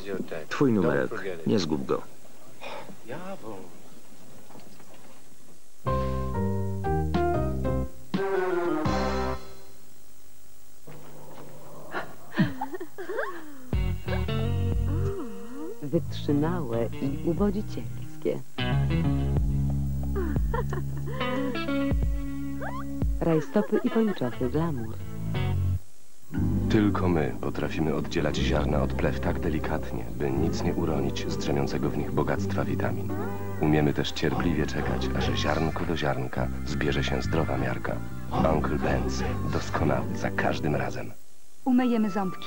Twój numerek. Nie zgub go. Wytrzymałe i uwodzicielskie. Rajstopy i pończochy glamour. Tylko my potrafimy oddzielać ziarna od plew tak delikatnie, by nic nie uronić z drzemiącego w nich bogactwa witamin. Umiemy też cierpliwie czekać, aż ziarnko do ziarnka zbierze się zdrowa miarka. Uncle Ben's. Doskonały za każdym razem. Umyjemy ząbki?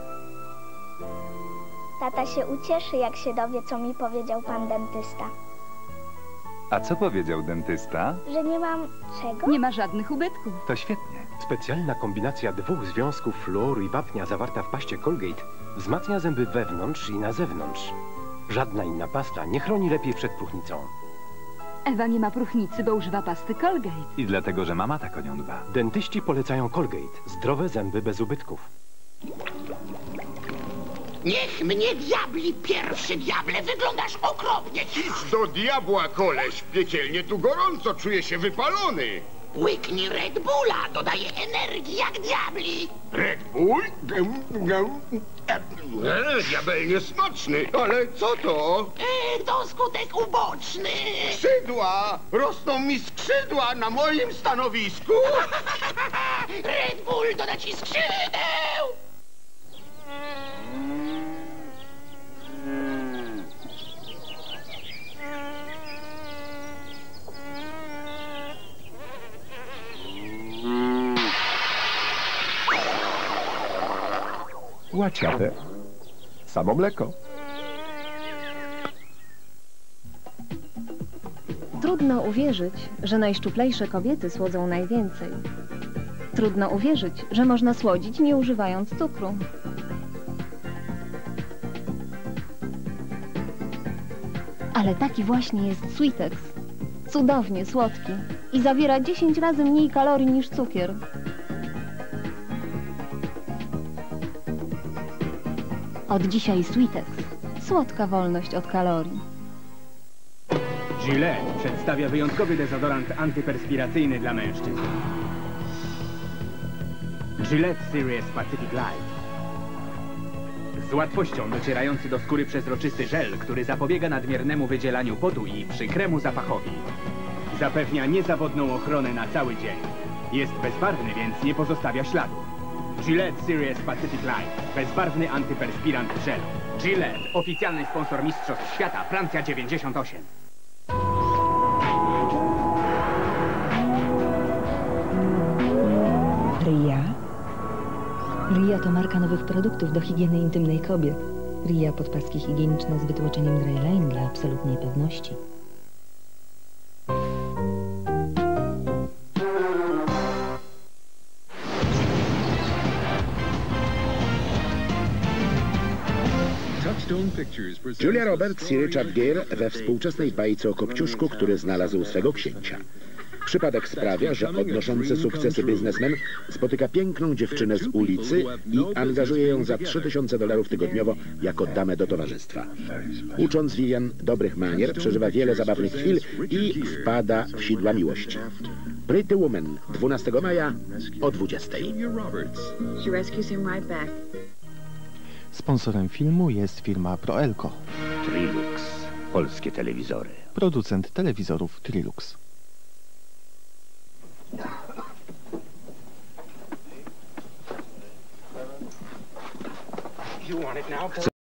Tata się ucieszy, jak się dowie, co mi powiedział pan dentysta. A co powiedział dentysta? Że nie mam czego? Nie ma żadnych ubytków. To świetnie. Specjalna kombinacja dwóch związków fluoru i wapnia zawarta w paście Colgate wzmacnia zęby wewnątrz i na zewnątrz. Żadna inna pasta nie chroni lepiej przed próchnicą. Ewa nie ma próchnicy, bo używa pasty Colgate. I dlatego, że mama tak o nią dba. Dentyści polecają Colgate. Zdrowe zęby bez ubytków. Niech mnie diabli, pierwszy diable, wyglądasz okropnie. Idź do diabła, koleś. Piekielnie tu gorąco, czuję się wypalony. Łyknij Red Bulla, dodaje energii jak diabli. Red Bull? Diabelnie smaczny, ale co to? To skutek uboczny. Skrzydła! Rosną mi skrzydła na moim stanowisku. Red Bull doda ci skrzydeł. Łaciate. Samo mleko. Trudno uwierzyć, że najszczuplejsze kobiety słodzą najwięcej. Trudno uwierzyć, że można słodzić, nie używając cukru. Ale taki właśnie jest Sweetex. Cudownie słodki i zawiera 10 razy mniej kalorii niż cukier. Od dzisiaj Sweetex. Słodka wolność od kalorii. Gillette przedstawia wyjątkowy dezodorant antyperspiracyjny dla mężczyzn. Gillette Serious Pacific Light. Z łatwością docierający do skóry przezroczysty żel, który zapobiega nadmiernemu wydzielaniu potu i przykremu zapachowi. Zapewnia niezawodną ochronę na cały dzień. Jest bezbarwny, więc nie pozostawia śladu. Gillette Serious Pacific Light. Bezbarwny antyperspirant w żelu. Gillette. Oficjalny sponsor Mistrzostw Świata. Francja 98. Ria? Ria to marka nowych produktów do higieny intymnej kobiet. Ria podpaski higieniczne z wytłoczeniem Dry Line dla absolutnej pewności. Julia Roberts i Richard Gere we współczesnej bajce o Kopciuszku, który znalazł swego księcia. Przypadek sprawia, że odnoszący sukcesy biznesmen spotyka piękną dziewczynę z ulicy i angażuje ją za $3000 tygodniowo jako damę do towarzystwa. Ucząc Vivian dobrych manier, przeżywa wiele zabawnych chwil i wpada w sidła miłości. Pretty Woman, 12 maja o 20:00. Sponsorem filmu jest firma Proelco. Trilux. Polskie telewizory. Producent telewizorów Trilux.